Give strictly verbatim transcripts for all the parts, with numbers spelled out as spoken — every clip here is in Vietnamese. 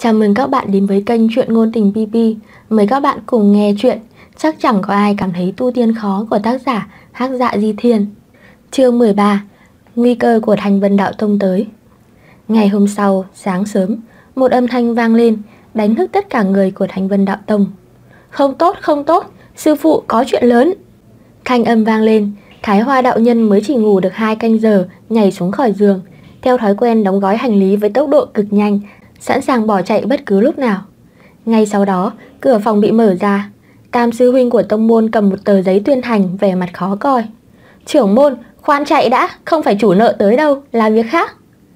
Chào mừng các bạn đến với kênh Truyện Ngôn Tình pê pê. Mời các bạn cùng nghe chuyện Chắc chẳng có ai cảm thấy tu tiên khó của tác giả Hắc Dạ Di Thiên. Chương mười ba. Nguy cơ của Thanh Vân Đạo Tông tới. Ngày hôm sau, sáng sớm, một âm thanh vang lên, đánh thức tất cả người của Thanh Vân Đạo Tông. Không tốt, không tốt, sư phụ có chuyện lớn. Thanh âm vang lên, Thái Hoa đạo nhân mới chỉ ngủ được hai canh giờ, nhảy xuống khỏi giường, theo thói quen đóng gói hành lý với tốc độ cực nhanh, sẵn sàng bỏ chạy bất cứ lúc nào. Ngay sau đó, cửa phòng bị mở ra. Tam sư huynh của tông môn cầm một tờ giấy tuyên thành, vẻ mặt khó coi. Trưởng môn, khoan chạy đã, không phải chủ nợ tới đâu, là việc khác.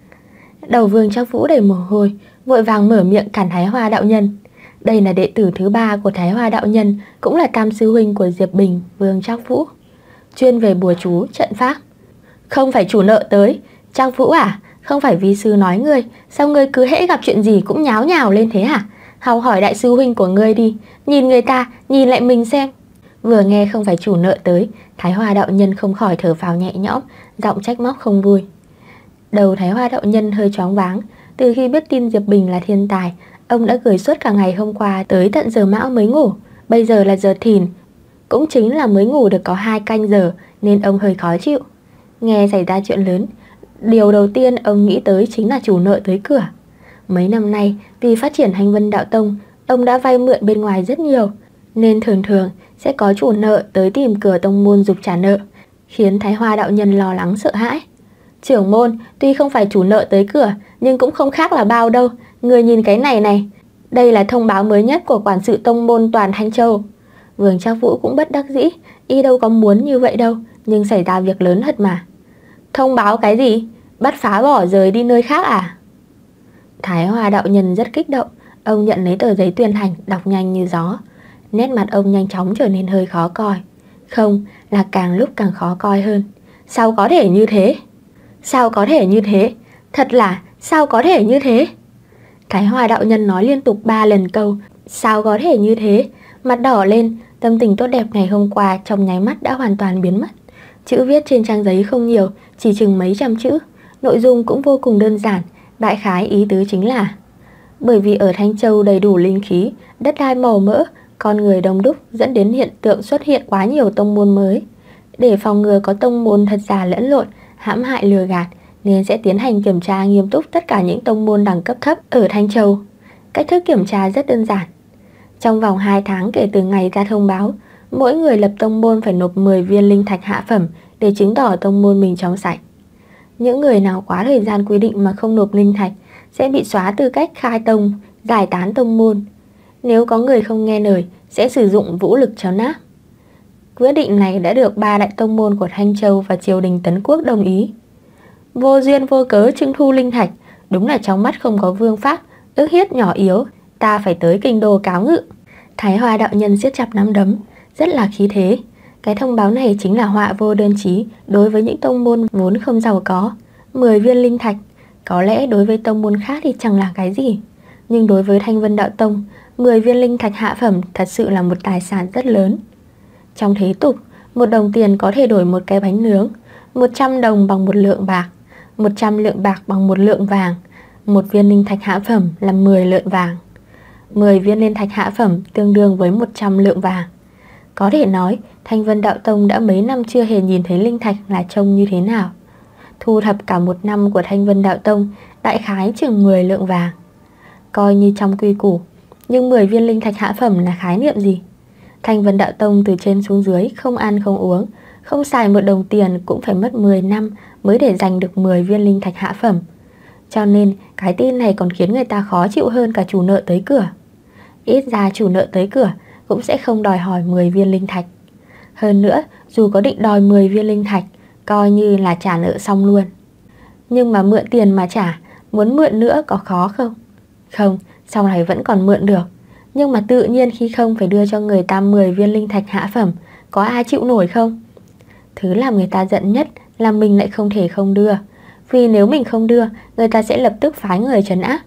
Đầu Vương Trác Vũ đầy mồ hôi, vội vàng mở miệng cản Thái Hoa đạo nhân. Đây là đệ tử thứ ba của Thái Hoa đạo nhân, cũng là tam sư huynh của Diệp Bình, Vương Trác Vũ, chuyên về bùa chú, trận pháp. Không phải chủ nợ tới, Trác Vũ à, không phải vi sư nói ngươi, sao ngươi cứ hễ gặp chuyện gì cũng nháo nhào lên thế hả? Hào hỏi đại sư huynh của ngươi đi, nhìn người ta, nhìn lại mình xem. Vừa nghe không phải chủ nợ tới, Thái Hoa đạo nhân không khỏi thở phào nhẹ nhõm, giọng trách móc không vui. Đầu Thái Hoa đạo nhân hơi choáng váng. Từ khi biết tin Diệp Bình là thiên tài, ông đã gửi suốt cả ngày hôm qua tới tận giờ mão mới ngủ. Bây giờ là giờ thìn, cũng chính là mới ngủ được có hai canh giờ, nên ông hơi khó chịu. Nghe xảy ra chuyện lớn, điều đầu tiên ông nghĩ tới chính là chủ nợ tới cửa. Mấy năm nay, vì phát triển Thanh Vân Đạo Tông, ông đã vay mượn bên ngoài rất nhiều, nên thường thường sẽ có chủ nợ tới tìm cửa tông môn giục trả nợ, khiến Thái Hoa đạo nhân lo lắng sợ hãi. Trưởng môn, tuy không phải chủ nợ tới cửa, nhưng cũng không khác là bao đâu. Người nhìn cái này này, đây là thông báo mới nhất của quản sự tông môn toàn Thanh Châu. Vương Trác Vũ cũng bất đắc dĩ, y đâu có muốn như vậy đâu, nhưng xảy ra việc lớn thật mà. Thông báo cái gì? Bắt phá bỏ rời đi nơi khác à? Thái Hoa đạo nhân rất kích động. Ông nhận lấy tờ giấy tuyên thành, đọc nhanh như gió. Nét mặt ông nhanh chóng trở nên hơi khó coi. Không, là càng lúc càng khó coi hơn. Sao có thể như thế? Sao có thể như thế? Thật là sao có thể như thế? Thái Hoa đạo nhân nói liên tục ba lần câu sao có thể như thế, mặt đỏ lên. Tâm tình tốt đẹp ngày hôm qua trong nháy mắt đã hoàn toàn biến mất. Chữ viết trên trang giấy không nhiều, chỉ chừng mấy trăm chữ. Nội dung cũng vô cùng đơn giản. Đại khái ý tứ chính là: bởi vì ở Thanh Châu đầy đủ linh khí, đất đai màu mỡ, con người đông đúc, dẫn đến hiện tượng xuất hiện quá nhiều tông môn mới. Để phòng ngừa có tông môn thật giả lẫn lộn, hãm hại lừa gạt, nên sẽ tiến hành kiểm tra nghiêm túc tất cả những tông môn đẳng cấp thấp ở Thanh Châu. Cách thức kiểm tra rất đơn giản. Trong vòng hai tháng kể từ ngày ra thông báo, mỗi người lập tông môn phải nộp mười viên linh thạch hạ phẩm để chứng tỏ tông môn mình trong sạch. Những người nào quá thời gian quy định mà không nộp linh thạch sẽ bị xóa tư cách khai tông, giải tán tông môn. Nếu có người không nghe lời, sẽ sử dụng vũ lực trấn áp. Quyết định này đã được ba đại tông môn của Thanh Châu và triều đình Tấn Quốc đồng ý. Vô duyên vô cớ trưng thu linh thạch, đúng là trong mắt không có vương pháp, ức hiếp nhỏ yếu, ta phải tới kinh đô cáo ngự. Thái Hoa đạo nhân siết chặt nắm đấm, rất là khí thế. Cái thông báo này chính là họa vô đơn chí đối với những tông môn vốn không giàu có. Mười viên linh thạch, có lẽ đối với tông môn khác thì chẳng là cái gì, nhưng đối với Thanh Vân Đạo Tông, mười viên linh thạch hạ phẩm thật sự là một tài sản rất lớn. Trong thế tục, một đồng tiền có thể đổi một cái bánh nướng, một trăm đồng bằng một lượng bạc, một trăm lượng bạc bằng một lượng vàng. Một viên linh thạch hạ phẩm là mười lượng vàng. mười viên linh thạch hạ phẩm tương đương với một trăm lượng vàng. Có thể nói, Thanh Vân Đạo Tông đã mấy năm chưa hề nhìn thấy linh thạch là trông như thế nào. Thu thập cả một năm của Thanh Vân Đạo Tông đại khái chừng mười lượng vàng. Coi như trong quy củ, nhưng mười viên linh thạch hạ phẩm là khái niệm gì? Thanh Vân Đạo Tông từ trên xuống dưới không ăn không uống, không xài một đồng tiền cũng phải mất mười năm mới để giành được mười viên linh thạch hạ phẩm. Cho nên cái tin này còn khiến người ta khó chịu hơn cả chủ nợ tới cửa. Ít ra chủ nợ tới cửa cũng sẽ không đòi hỏi mười viên linh thạch. Hơn nữa, dù có định đòi mười viên linh thạch, coi như là trả nợ xong luôn. Nhưng mà mượn tiền mà trả, muốn mượn nữa có khó không? Không, sau này vẫn còn mượn được. Nhưng mà tự nhiên khi không phải đưa cho người ta mười viên linh thạch hạ phẩm, có ai chịu nổi không? Thứ làm người ta giận nhất là mình lại không thể không đưa. Vì nếu mình không đưa, người ta sẽ lập tức phái người trấn áp.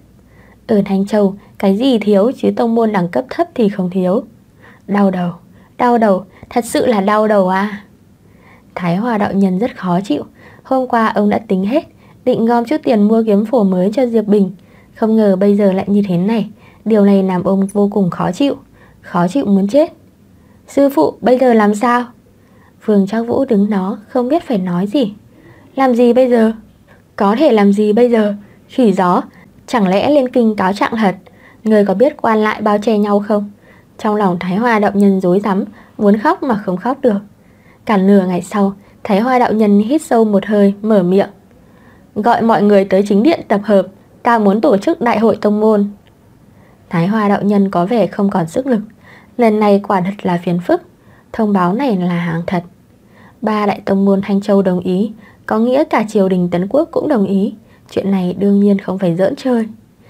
Ở Thanh Châu, cái gì thiếu chứ tông môn đẳng cấp thấp thì không thiếu. Đau đầu, đau đầu, thật sự là đau đầu à. Thái Hoa đạo nhân rất khó chịu. Hôm qua ông đã tính hết, định gom chút tiền mua kiếm phổ mới cho Diệp Bình. Không ngờ bây giờ lại như thế này. Điều này làm ông vô cùng khó chịu. Khó chịu muốn chết. Sư phụ, bây giờ làm sao? Vương Trác Vũ đứng đó không biết phải nói gì. Làm gì bây giờ? Có thể làm gì bây giờ? Khỉ gió, chẳng lẽ lên kinh cáo trạng thật? Người có biết quan lại bao che nhau không? Trong lòng Thái Hoa đạo nhân rối rắm, muốn khóc mà không khóc được. Cả nửa ngày sau, Thái Hoa đạo nhân hít sâu một hơi, mở miệng. Gọi mọi người tới chính điện tập hợp, ta muốn tổ chức đại hội tông môn. Thái Hoa đạo nhân có vẻ không còn sức lực. Lần này quả thật là phiền phức. Thông báo này là hàng thật. Ba đại tông môn Thanh Châu đồng ý, có nghĩa cả triều đình Tấn Quốc cũng đồng ý. Chuyện này đương nhiên không phải giỡn chơi.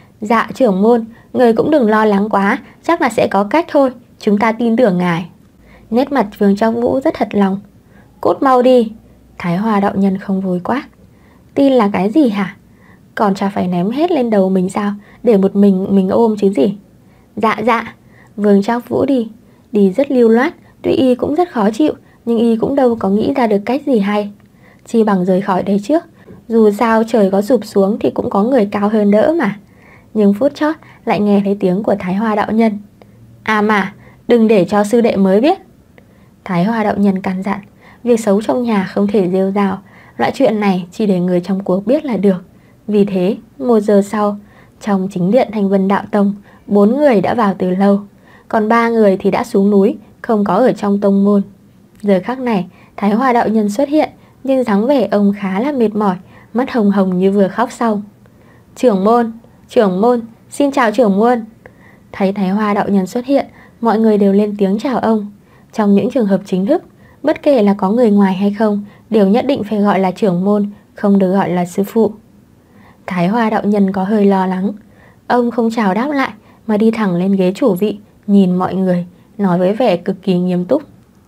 Dạ trưởng môn, người cũng đừng lo lắng quá, chắc là sẽ có cách thôi, chúng ta tin tưởng ngài. Nét mặt Vương Trác Vũ rất thật lòng. Cút mau đi. Thái Hoa đạo nhân không vui quát. Tin là cái gì hả? Còn chả phải ném hết lên đầu mình sao, để một mình mình ôm chứ gì. Dạ dạ. Vương Trác Vũ đi. Đi rất lưu loát, tuy y cũng rất khó chịu, nhưng y cũng đâu có nghĩ ra được cách gì hay. Chi bằng rời khỏi đây trước. Dù sao trời có sụp xuống thì cũng có người cao hơn đỡ mà. Nhưng phút chót lại nghe thấy tiếng của Thái Hoa đạo nhân. À mà, đừng để cho sư đệ mới biết. Thái Hoa đạo nhân căn dặn, việc xấu trong nhà không thể rêu rao, loại chuyện này chỉ để người trong cuộc biết là được. Vì thế, một giờ sau, trong chính điện Thanh Vân Đạo Tông, bốn người đã vào từ lâu, còn ba người thì đã xuống núi, không có ở trong tông môn. Giờ khắc này, Thái Hoa đạo nhân xuất hiện, nhưng dáng vẻ ông khá là mệt mỏi, mắt hồng hồng như vừa khóc xong. Trưởng môn, trưởng môn, xin chào trưởng môn. Thấy Thái Hoa đạo nhân xuất hiện, mọi người đều lên tiếng chào ông. Trong những trường hợp chính thức, bất kể là có người ngoài hay không, đều nhất định phải gọi là trưởng môn, không được gọi là sư phụ. Thái Hoa đạo nhân có hơi lo lắng. Ông không chào đáp lại mà đi thẳng lên ghế chủ vị, nhìn mọi người, nói với vẻ cực kỳ nghiêm túc.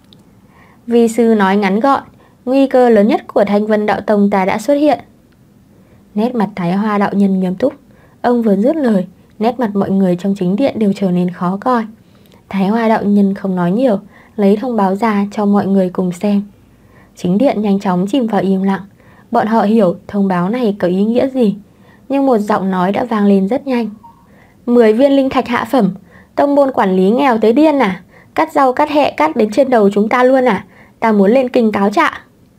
Vi sư nói ngắn gọn, nguy cơ lớn nhất của Thanh Vân Đạo Tông ta đã xuất hiện. Nét mặt Thái Hoa đạo nhân nghiêm túc. Ông vừa dứt lời, nét mặt mọi người trong chính điện đều trở nên khó coi. Thái Hoa đạo nhân không nói nhiều, lấy thông báo ra cho mọi người cùng xem. Chính điện nhanh chóng chìm vào im lặng. Bọn họ hiểu thông báo này có ý nghĩa gì, nhưng một giọng nói đã vang lên rất nhanh. Mười viên linh thạch hạ phẩm, tông môn quản lý nghèo tới điên à? Cắt rau cắt hẹ cắt đến trên đầu chúng ta luôn à? Ta muốn lên kinh cáo trạng.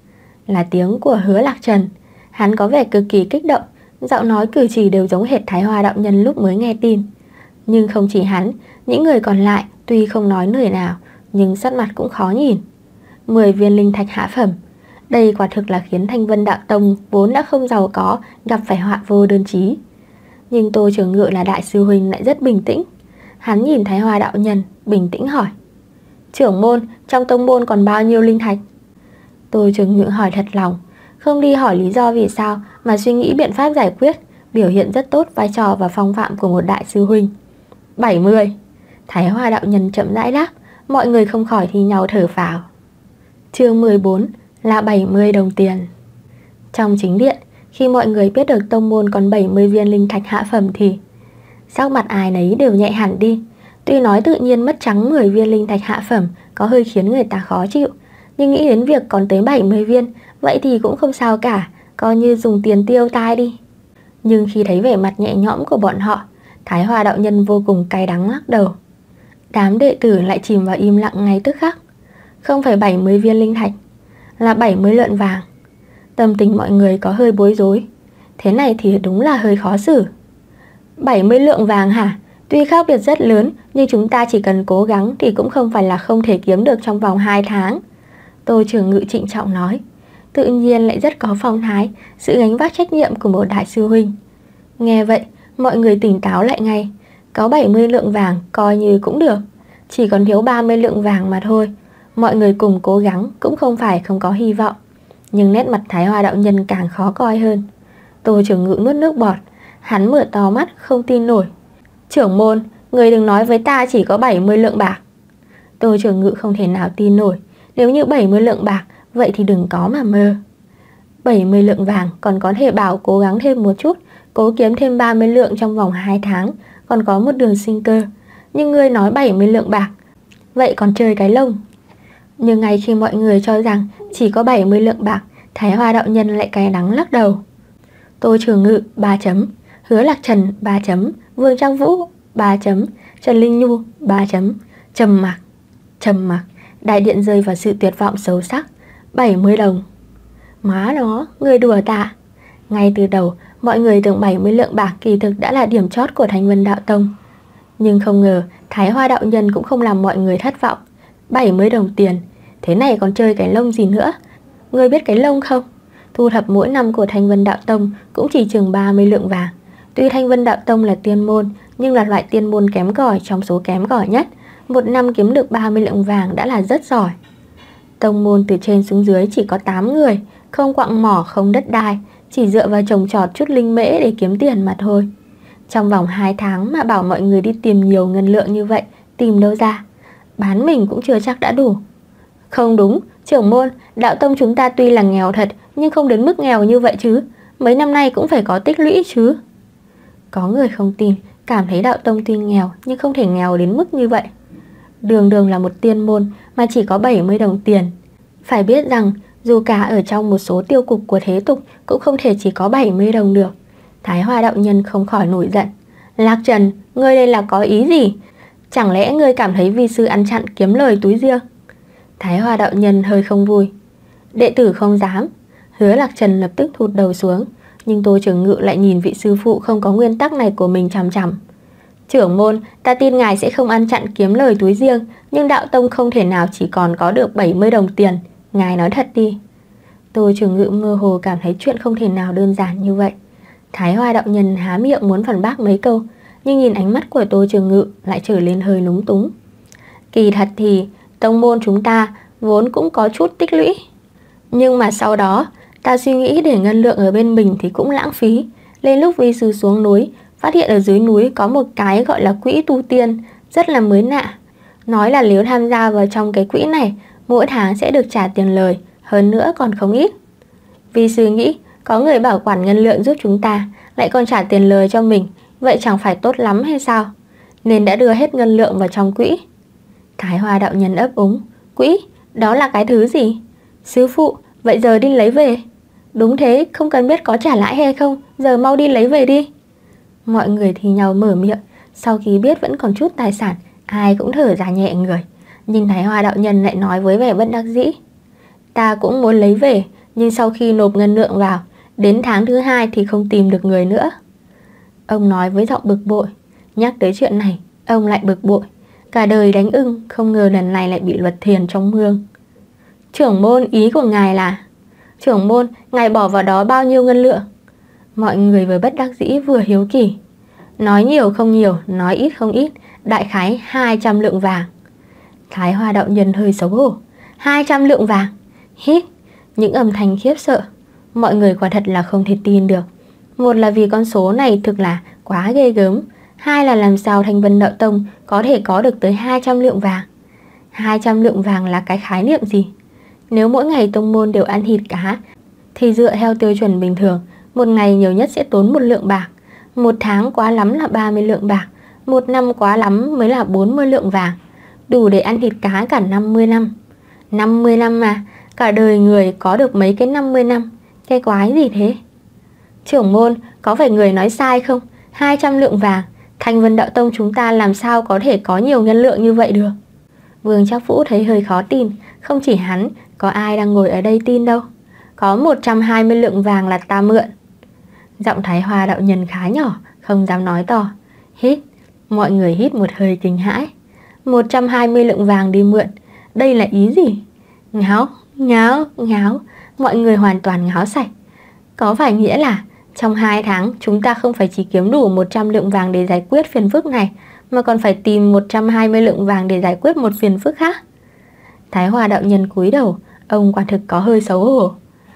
Là tiếng của Hứa Lạc Trần. Hắn có vẻ cực kỳ kích động, giọng nói cử chỉ đều giống hệt Thái Hoa đạo nhân lúc mới nghe tin. Nhưng không chỉ hắn, những người còn lại tuy không nói lời nào, nhưng sắc mặt cũng khó nhìn. Mười viên linh thạch hạ phẩm, đây quả thực là khiến Thanh Vân Đạo Tông vốn đã không giàu có gặp phải họa vô đơn chí. Nhưng Tô Trường Ngự là đại sư huynh lại rất bình tĩnh. Hắn nhìn Thái Hoa đạo nhân, bình tĩnh hỏi. Trưởng môn, trong tông môn còn bao nhiêu linh thạch? Tô Trường Ngự hỏi thật lòng, không đi hỏi lý do vì sao mà suy nghĩ biện pháp giải quyết, biểu hiện rất tốt vai trò và phong phạm của một đại sư huynh. Bảy mươi. Thái Hoa đạo nhân chậm rãi đáp, mọi người không khỏi thì nhau thở phào. Chương mười bốn là bảy mươi đồng tiền. Trong chính điện, khi mọi người biết được tông môn còn bảy mươi viên linh thạch hạ phẩm thì sắc mặt ai nấy đều nhẹ hẳn đi. Tuy nói tự nhiên mất trắng mười viên linh thạch hạ phẩm có hơi khiến người ta khó chịu, nhưng nghĩ đến việc còn tới bảy mươi viên, vậy thì cũng không sao cả, coi như dùng tiền tiêu tai đi. Nhưng khi thấy vẻ mặt nhẹ nhõm của bọn họ, Thái Hoa đạo nhân vô cùng cay đắng lắc đầu. Đám đệ tử lại chìm vào im lặng ngay tức khắc. Không phải bảy mươi viên linh thạch, là bảy mươi lượng vàng. Tâm tình mọi người có hơi bối rối. Thế này thì đúng là hơi khó xử. bảy mươi lượng vàng hả? Tuy khác biệt rất lớn, nhưng chúng ta chỉ cần cố gắng thì cũng không phải là không thể kiếm được trong vòng hai tháng. Tô Trường Ngự trịnh trọng nói, tự nhiên lại rất có phong thái, sự gánh vác trách nhiệm của một đại sư huynh. Nghe vậy, mọi người tỉnh táo lại ngay. Có bảy mươi lượng vàng coi như cũng được, chỉ còn thiếu ba mươi lượng vàng mà thôi. Mọi người cùng cố gắng cũng không phải không có hy vọng. Nhưng nét mặt Thái Hoa đạo nhân càng khó coi hơn. Tô Trường Ngự nuốt nước bọt. Hắn mở to mắt không tin nổi. Trưởng môn, người đừng nói với ta chỉ có bảy mươi lượng bạc. Tô Trường Ngự không thể nào tin nổi. Nếu như bảy mươi lượng bạc, vậy thì đừng có mà mơ. bảy mươi lượng vàng còn có thể bảo cố gắng thêm một chút, cố kiếm thêm ba mươi lượng trong vòng hai tháng, còn có một đường sinh cơ. Nhưng ngươi nói bảy mươi lượng bạc, vậy còn chơi cái lông. Nhưng ngay khi mọi người cho rằng chỉ có bảy mươi lượng bạc, Thái Hoa đạo nhân lại cay đắng lắc đầu. Tô Trường Ngự, ba chấm. Hứa Lạc Trần ba chấm, Vương Trang Vũ ba chấm, Trần Linh Nhu ba chấm. Trầm mặc, trầm mặc, đại điện rơi vào sự tuyệt vọng sâu sắc. bảy mươi đồng. Má nó, người đùa ta. Ngay từ đầu, mọi người tưởng bảy mươi lượng bạc kỳ thực đã là điểm chót của Thanh Vân Đạo Tông. Nhưng không ngờ, Thái Hoa đạo nhân cũng không làm mọi người thất vọng. bảy mươi đồng tiền, thế này còn chơi cái lông gì nữa? Ngươi biết cái lông không? Thu thập mỗi năm của Thanh Vân Đạo Tông cũng chỉ chừng ba mươi lượng vàng. Tuy Thanh Vân Đạo Tông là tiên môn, nhưng là loại tiên môn kém cỏi trong số kém cỏi nhất. Một năm kiếm được ba mươi lượng vàng đã là rất giỏi. Tông môn từ trên xuống dưới chỉ có tám người, không quặng mỏ, không đất đai, chỉ dựa vào trồng trọt chút linh mễ để kiếm tiền mà thôi. Trong vòng hai tháng mà bảo mọi người đi tìm nhiều ngân lượng như vậy, tìm đâu ra? Bán mình cũng chưa chắc đã đủ. Không đúng, trưởng môn, đạo tông chúng ta tuy là nghèo thật, nhưng không đến mức nghèo như vậy chứ. Mấy năm nay cũng phải có tích lũy chứ. Có người không tin, cảm thấy đạo tông tuy nghèo nhưng không thể nghèo đến mức như vậy. Đường đường là một tiên môn mà chỉ có bảy mươi đồng tiền. Phải biết rằng dù cả ở trong một số tiêu cục của thế tục cũng không thể chỉ có bảy mươi đồng được. Thái Hoa đạo nhân không khỏi nổi giận. Lạc Trần, ngươi đây là có ý gì? Chẳng lẽ ngươi cảm thấy vi sư ăn chặn kiếm lời túi riêng? Thái Hoa đạo nhân hơi không vui. Đệ tử không dám. Hứa Lạc Trần lập tức thụt đầu xuống. Nhưng Tô Trường Ngự lại nhìn vị sư phụ không có nguyên tắc này của mình chằm chằm. Trưởng môn, ta tin ngài sẽ không ăn chặn kiếm lời túi riêng, nhưng đạo tông không thể nào chỉ còn có được bảy mươi đồng tiền. Ngài nói thật đi. Tô Trường Ngự mơ hồ cảm thấy chuyện không thể nào đơn giản như vậy. Thái Hoa đạo nhân há miệng muốn phản bác mấy câu, nhưng nhìn ánh mắt của Tô Trường Ngự lại trở lên hơi lúng túng. Kỳ thật thì tông môn chúng ta vốn cũng có chút tích lũy, nhưng mà sau đó ta suy nghĩ để ngân lượng ở bên mình thì cũng lãng phí. Lên lúc vi sư xuống núi, phát hiện ở dưới núi có một cái gọi là quỹ tu tiên, rất là mới lạ. Nói là nếu tham gia vào trong cái quỹ này, mỗi tháng sẽ được trả tiền lời, hơn nữa còn không ít. Vi sư nghĩ có người bảo quản ngân lượng giúp chúng ta, lại còn trả tiền lời cho mình, vậy chẳng phải tốt lắm hay sao? Nên đã đưa hết ngân lượng vào trong quỹ. Thái Hoa đạo nhân ấp úng. Quỹ? Đó là cái thứ gì? Sư phụ, vậy giờ đi lấy về. Đúng thế, không cần biết có trả lãi hay không, giờ mau đi lấy về đi. Mọi người thì nhau mở miệng. Sau khi biết vẫn còn chút tài sản, ai cũng thở ra nhẹ người. Nhưng Thái Hoa đạo nhân lại nói với vẻ bất đắc dĩ. Ta cũng muốn lấy về, nhưng sau khi nộp ngân lượng vào, đến tháng thứ hai thì không tìm được người nữa. Ông nói với giọng bực bội. Nhắc tới chuyện này, ông lại bực bội. Cả đời đánh ưng, không ngờ lần này lại bị luật thiền trong mương. Trưởng môn, ý của ngài là? Trưởng môn, ngài bỏ vào đó bao nhiêu ngân lượng? Mọi người vừa bất đắc dĩ vừa hiếu kỳ. Nói nhiều không nhiều, nói ít không ít, đại khái hai trăm lượng vàng. Thái Hoa đạo nhân hơi xấu hổ. hai trăm lượng vàng? Hít, những âm thanh khiếp sợ. Mọi người quả thật là không thể tin được. Một là vì con số này thực là quá ghê gớm. Hai là làm sao Thanh Vân Đạo Tông có thể có được tới hai trăm lượng vàng. hai trăm lượng vàng là cái khái niệm gì? Nếu mỗi ngày tông môn đều ăn thịt cá thì dựa theo tiêu chuẩn bình thường, một ngày nhiều nhất sẽ tốn một lượng bạc. Một tháng quá lắm là ba mươi lượng bạc. Một năm quá lắm mới là bốn mươi lượng vàng. Đủ để ăn thịt cá cả năm mươi năm. năm mươi năm mà, cả đời người có được mấy cái năm mươi năm. Cái quái gì thế? Trưởng môn, có phải người nói sai không? hai trăm lượng vàng, Thanh Vân Đạo Tông chúng ta làm sao có thể có nhiều ngân lượng như vậy được? Vương Trác Vũ thấy hơi khó tin. Không chỉ hắn, có ai đang ngồi ở đây tin đâu. Có một trăm hai mươi lượng vàng là ta mượn. Giọng Thái Hoa đạo nhân khá nhỏ, không dám nói to. Hít, mọi người hít một hơi kinh hãi. một trăm hai mươi lượng vàng đi mượn, đây là ý gì? Ngáo, ngáo, ngáo. Mọi người hoàn toàn ngáo sạch. Có phải nghĩa là trong hai tháng chúng ta không phải chỉ kiếm đủ một trăm lượng vàng để giải quyết phiền phức này, mà còn phải tìm một trăm hai mươi lượng vàng để giải quyết một phiền phức khác? Thái Hoa đạo nhân cúi đầu, ông quả thực có hơi xấu hổ.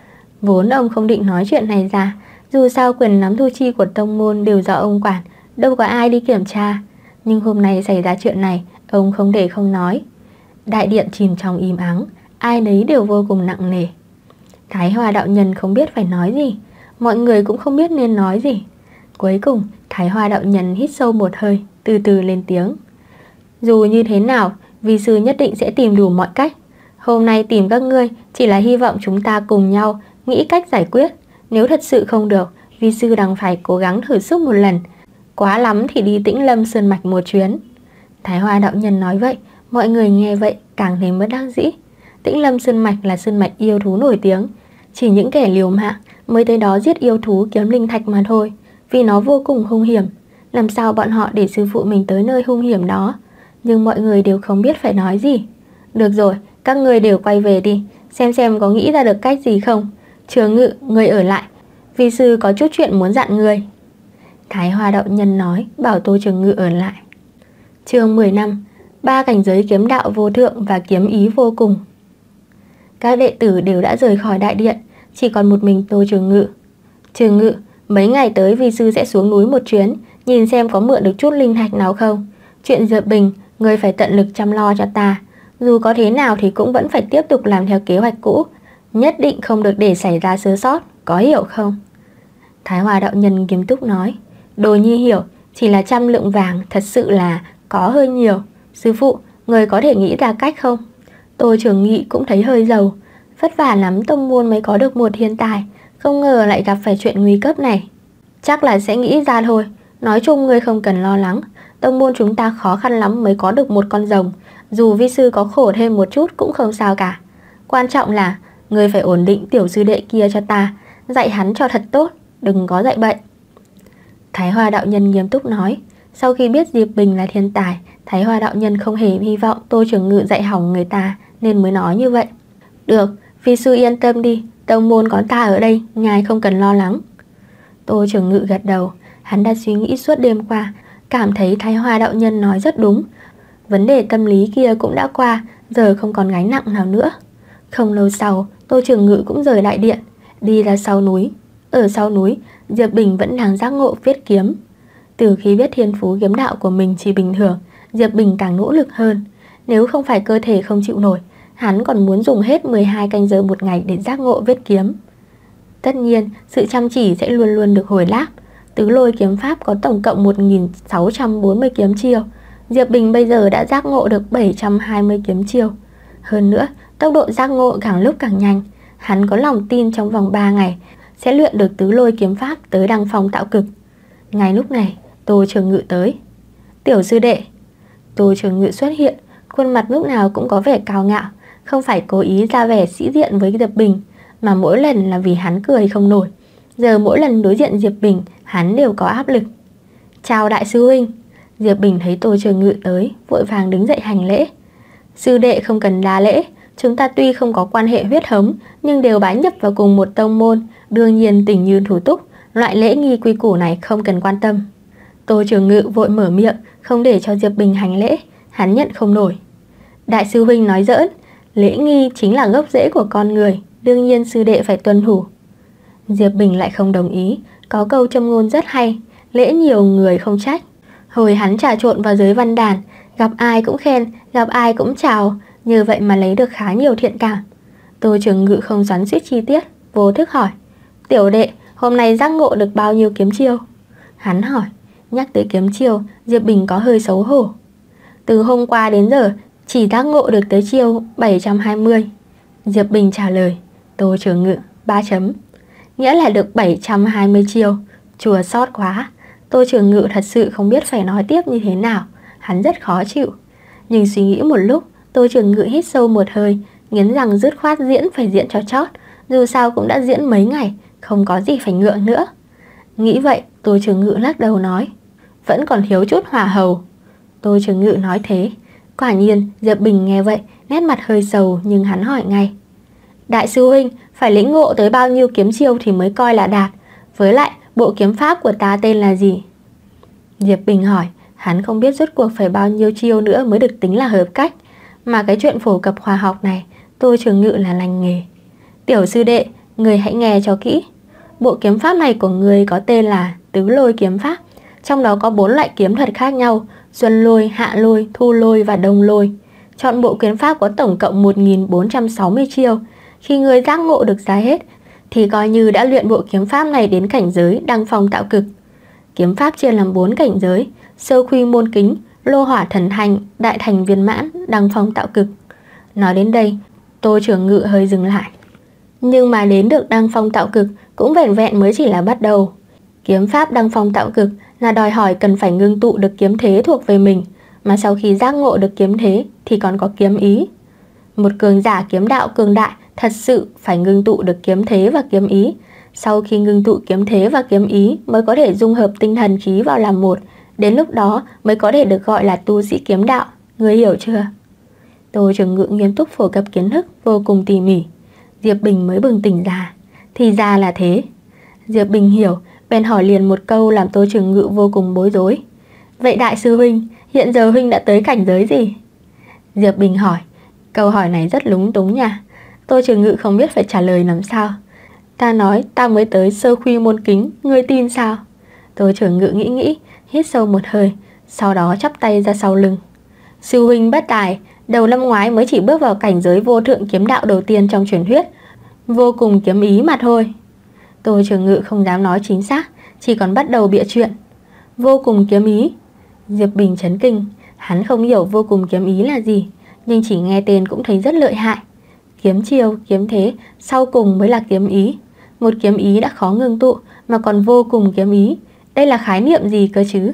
Vốn ông không định nói chuyện này ra, dù sao quyền nắm thu chi của tông môn đều do ông quản, đâu có ai đi kiểm tra. Nhưng hôm nay xảy ra chuyện này, ông không thể không nói. Đại điện chìm trong im ắng, ai nấy đều vô cùng nặng nề. Thái Hoa đạo nhân không biết phải nói gì, mọi người cũng không biết nên nói gì. Cuối cùng, Thái Hoa đạo nhân hít sâu một hơi, từ từ lên tiếng. Dù như thế nào, vi sư nhất định sẽ tìm đủ mọi cách. Hôm nay tìm các ngươi chỉ là hy vọng chúng ta cùng nhau nghĩ cách giải quyết. Nếu thật sự không được, vi sư đành phải cố gắng thử sức một lần, quá lắm thì đi Tĩnh Lâm Sơn Mạch một chuyến. Thái Hoa đạo nhân nói vậy, mọi người nghe vậy càng thấy bất đắc dĩ. Tĩnh Lâm Sơn Mạch là sơn mạch yêu thú nổi tiếng, chỉ những kẻ liều mạng mới tới đó giết yêu thú kiếm linh thạch mà thôi, vì nó vô cùng hung hiểm. Làm sao bọn họ để sư phụ mình tới nơi hung hiểm đó? Nhưng mọi người đều không biết phải nói gì. Được rồi, các người đều quay về đi, xem xem có nghĩ ra được cách gì không. Trường Ngự, người ở lại, vi sư có chút chuyện muốn dặn người. Thái Hoa đạo nhân nói, bảo Tô Trường Ngự ở lại. Chương mười lăm. Ba cảnh giới kiếm đạo vô thượng và kiếm ý vô cùng. Các đệ tử đều đã rời khỏi đại điện, chỉ còn một mình Tô Trường Ngự. Trường Ngự, mấy ngày tới vi sư sẽ xuống núi một chuyến, nhìn xem có mượn được chút linh thạch nào không. Chuyện Diệp Bình, ngươi phải tận lực chăm lo cho ta. Dù có thế nào thì cũng vẫn phải tiếp tục làm theo kế hoạch cũ, nhất định không được để xảy ra sơ sót, có hiểu không? Thái Hoa đạo nhân nghiêm túc nói. Đồ nhi hiểu, chỉ là trăm lượng vàng thật sự là có hơi nhiều. Sư phụ, người có thể nghĩ ra cách không? Tô Trường Nghị cũng thấy hơi giàu. Vất vả lắm tông môn mới có được một thiên tài, không ngờ lại gặp phải chuyện nguy cấp này. Chắc là sẽ nghĩ ra thôi. Nói chung ngươi không cần lo lắng, tông môn chúng ta khó khăn lắm mới có được một con rồng. Dù vi sư có khổ thêm một chút cũng không sao cả. Quan trọng là ngươi phải ổn định tiểu sư đệ kia cho ta, dạy hắn cho thật tốt, đừng có dạy bậy. Thái Hoa đạo nhân nghiêm túc nói. Sau khi biết Diệp Bình là thiên tài, Thái Hoa đạo nhân không hề hy vọng Tô Trường Ngự dạy hỏng người ta, nên mới nói như vậy. Được, vi sư yên tâm đi, tông môn có ta ở đây, ngài không cần lo lắng. Tô Trường Ngự gật đầu. Hắn đã suy nghĩ suốt đêm qua, cảm thấy Thái Hoa đạo nhân nói rất đúng. Vấn đề tâm lý kia cũng đã qua, giờ không còn gánh nặng nào nữa. Không lâu sau, Tô Trường Ngự cũng rời đại điện, đi ra sau núi. Ở sau núi, Diệp Bình vẫn đang giác ngộ viết kiếm. Từ khi biết thiên phú kiếm đạo của mình chỉ bình thường, Diệp Bình càng nỗ lực hơn. Nếu không phải cơ thể không chịu nổi, hắn còn muốn dùng hết mười hai canh giờ một ngày để giác ngộ viết kiếm. Tất nhiên, sự chăm chỉ sẽ luôn luôn được hồi đáp. Tứ Lôi kiếm pháp có tổng cộng một nghìn sáu trăm bốn mươi kiếm chiêu. Diệp Bình bây giờ đã giác ngộ được bảy trăm hai mươi kiếm chiêu. Hơn nữa, tốc độ giác ngộ càng lúc càng nhanh. Hắn có lòng tin trong vòng ba ngày sẽ luyện được Tứ Lôi kiếm pháp tới đăng phong tạo cực. Ngay lúc này, Tô Trường Ngự tới. Tiểu sư đệ. Tô Trường Ngự xuất hiện, khuôn mặt lúc nào cũng có vẻ cao ngạo, không phải cố ý ra vẻ sĩ diện với Diệp Bình, mà mỗi lần là vì hắn cười không nổi. Giờ mỗi lần đối diện Diệp Bình, hắn đều có áp lực. Chào đại sư huynh. Diệp Bình thấy Tô Trường Ngự tới, vội vàng đứng dậy hành lễ. Sư đệ không cần đa lễ, chúng ta tuy không có quan hệ huyết thống, nhưng đều bái nhập vào cùng một tông môn, đương nhiên tình như thủ túc, loại lễ nghi quy củ này không cần quan tâm. Tô Trường Ngự vội mở miệng, không để cho Diệp Bình hành lễ, hắn nhận không nổi. Đại sư huynh nói giỡn, lễ nghi chính là gốc rễ của con người, đương nhiên sư đệ phải tuân thủ. Diệp Bình lại không đồng ý, có câu châm ngôn rất hay, lễ nhiều người không trách. Hồi hắn trà trộn vào giới văn đàn, gặp ai cũng khen, gặp ai cũng chào, như vậy mà lấy được khá nhiều thiện cảm. Tô Trường Ngự không xoắn xuýt chi tiết, vô thức hỏi. Tiểu đệ, hôm nay giác ngộ được bao nhiêu kiếm chiêu? Hắn hỏi. Nhắc tới kiếm chiêu, Diệp Bình có hơi xấu hổ. Từ hôm qua đến giờ, chỉ giác ngộ được tới chiêu bảy trăm hai mươi. Diệp Bình trả lời. Tô Trường Ngự, ba chấm. Nghĩa là được bảy trăm hai mươi chiêu. Chùa sót quá. Tô Trường Ngự thật sự không biết phải nói tiếp như thế nào. Hắn rất khó chịu. Nhưng suy nghĩ một lúc, Tô Trường Ngự hít sâu một hơi, nghiến rằng dứt khoát diễn phải diễn cho chót. Dù sao cũng đã diễn mấy ngày, không có gì phải ngượng nữa. Nghĩ vậy, Tô Trường Ngự lắc đầu nói. Vẫn còn thiếu chút hỏa hầu. Tô Trường Ngự nói thế. Quả nhiên, Diệp Bình nghe vậy, nét mặt hơi sầu, nhưng hắn hỏi ngay. Đại sư huynh, phải lĩnh ngộ tới bao nhiêu kiếm chiêu thì mới coi là đạt? Với lại, bộ kiếm pháp của ta tên là gì? Diệp Bình hỏi. Hắn không biết rốt cuộc phải bao nhiêu chiêu nữa mới được tính là hợp cách. Mà cái chuyện phổ cập khoa học này, Tô Trường Ngự là lành nghề. Tiểu sư đệ, người hãy nghe cho kỹ. Bộ kiếm pháp này của người có tên là Tứ Lôi kiếm pháp. Trong đó có bốn loại kiếm thuật khác nhau: Xuân lôi, hạ lôi, thu lôi và đông lôi. Chọn bộ kiếm pháp có tổng cộng một nghìn bốn trăm sáu mươi chiêu. Khi người giác ngộ được ra hết thì coi như đã luyện bộ kiếm pháp này đến cảnh giới đăng phong tạo cực. Kiếm pháp chia làm bốn cảnh giới: sơ khuy môn kính, lô hỏa thần thành, đại thành viên mãn, đăng phong tạo cực. Nói đến đây, Tô Trường Ngự hơi dừng lại. Nhưng mà đến được đăng phong tạo cực cũng vẹn vẹn mới chỉ là bắt đầu. Kiếm pháp đăng phong tạo cực là đòi hỏi cần phải ngưng tụ được kiếm thế thuộc về mình, mà sau khi giác ngộ được kiếm thế thì còn có kiếm ý. Một cường giả kiếm đạo cường đại thật sự phải ngưng tụ được kiếm thế và kiếm ý. Sau khi ngưng tụ kiếm thế và kiếm ý mới có thể dung hợp tinh thần khí vào làm một. Đến lúc đó mới có thể được gọi là tu sĩ kiếm đạo. Ngươi hiểu chưa? Tô Trường Ngự nghiêm túc phổ cập kiến thức vô cùng tỉ mỉ. Diệp Bình mới bừng tỉnh ra. Thì ra là thế. Diệp Bình hiểu, bèn hỏi liền một câu làm Tô Trường Ngự vô cùng bối rối. Vậy đại sư huynh, hiện giờ huynh đã tới cảnh giới gì? Diệp Bình hỏi. Câu hỏi này rất lúng túng nha. Tô Trường Ngự không biết phải trả lời làm sao. Ta nói ta mới tới sơ khuy môn kính, ngươi tin sao? Tô Trường Ngự nghĩ nghĩ, hít sâu một hơi, sau đó chắp tay ra sau lưng. Sư huynh bất tài, đầu năm ngoái mới chỉ bước vào cảnh giới vô thượng kiếm đạo đầu tiên trong truyền thuyết, vô cùng kiếm ý mà thôi. Tô Trường Ngự không dám nói chính xác, chỉ còn bắt đầu bịa chuyện. Vô cùng kiếm ý. Diệp Bình chấn kinh, hắn không hiểu vô cùng kiếm ý là gì, nhưng chỉ nghe tên cũng thấy rất lợi hại. Kiếm chiêu, kiếm thế, sau cùng mới là kiếm ý. Một kiếm ý đã khó ngưng tụ mà còn vô cùng kiếm ý. Đây là khái niệm gì cơ chứ?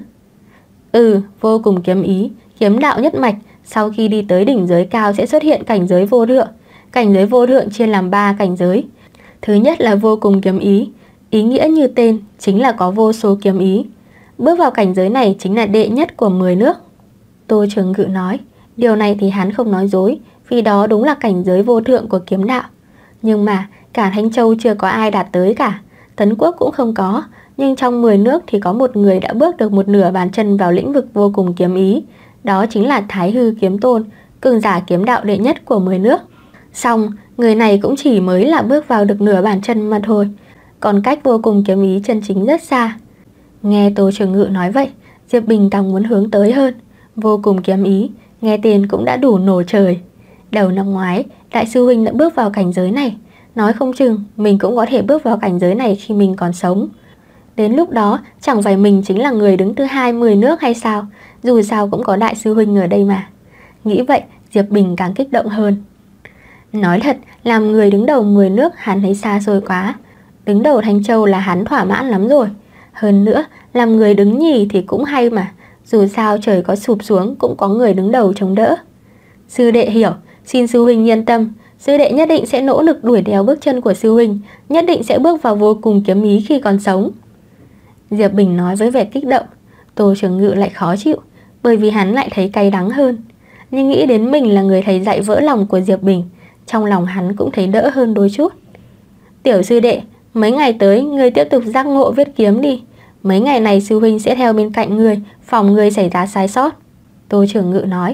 Ừ, vô cùng kiếm ý, kiếm đạo nhất mạch. Sau khi đi tới đỉnh giới cao sẽ xuất hiện cảnh giới vô thượng. Cảnh giới vô thượng chia làm ba cảnh giới. Thứ nhất là vô cùng kiếm ý. Ý nghĩa như tên, chính là có vô số kiếm ý. Bước vào cảnh giới này chính là đệ nhất của mười nước. Tô Trường Ngự nói. Điều này thì hắn không nói dối, vì đó đúng là cảnh giới vô thượng của kiếm đạo. Nhưng mà cả Thanh Châu chưa có ai đạt tới cả, Tấn Quốc cũng không có. Nhưng trong mười nước thì có một người đã bước được một nửa bàn chân vào lĩnh vực vô cùng kiếm ý. Đó chính là Thái Hư Kiếm Tôn, cường giả kiếm đạo đệ nhất của mười nước. Xong, người này cũng chỉ mới là bước vào được nửa bàn chân mà thôi, còn cách vô cùng kiếm ý chân chính rất xa. Nghe Tô Trường Ngự nói vậy, Diệp Bình càng muốn hướng tới hơn. Vô cùng kiếm ý, nghe tên cũng đã đủ nổ trời. Đầu năm ngoái, đại sư huynh đã bước vào cảnh giới này. Nói không chừng mình cũng có thể bước vào cảnh giới này khi mình còn sống. Đến lúc đó chẳng phải mình chính là người đứng thứ hai mười nước hay sao? Dù sao cũng có đại sư huynh ở đây mà. Nghĩ vậy, Diệp Bình càng kích động hơn. Nói thật, làm người đứng đầu mười nước hắn thấy xa xôi quá. Đứng đầu Thanh Châu là hắn thỏa mãn lắm rồi. Hơn nữa, làm người đứng nhì thì cũng hay mà. Dù sao trời có sụp xuống cũng có người đứng đầu chống đỡ. Sư đệ hiểu, xin sư huynh yên tâm. Sư đệ nhất định sẽ nỗ lực đuổi theo bước chân của sư huynh, nhất định sẽ bước vào vô cùng kiếm ý khi còn sống. Diệp Bình nói với vẻ kích động. Tô Trường Ngự lại khó chịu, bởi vì hắn lại thấy cay đắng hơn. Nhưng nghĩ đến mình là người thầy dạy vỡ lòng của Diệp Bình, trong lòng hắn cũng thấy đỡ hơn đôi chút. Tiểu sư đệ, mấy ngày tới ngươi tiếp tục giác ngộ viết kiếm đi. Mấy ngày này sư huynh sẽ theo bên cạnh ngươi, phòng ngươi xảy ra sai sót. Tô Trường Ngự nói.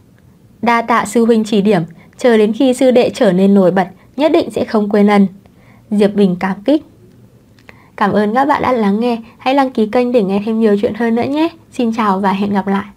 Đa tạ sư huynh chỉ điểm, chờ đến khi sư đệ trở nên nổi bật, nhất định sẽ không quên ân. Diệp Bình cảm kích. Cảm ơn các bạn đã lắng nghe, hãy đăng ký kênh để nghe thêm nhiều chuyện hơn nữa nhé. Xin chào và hẹn gặp lại.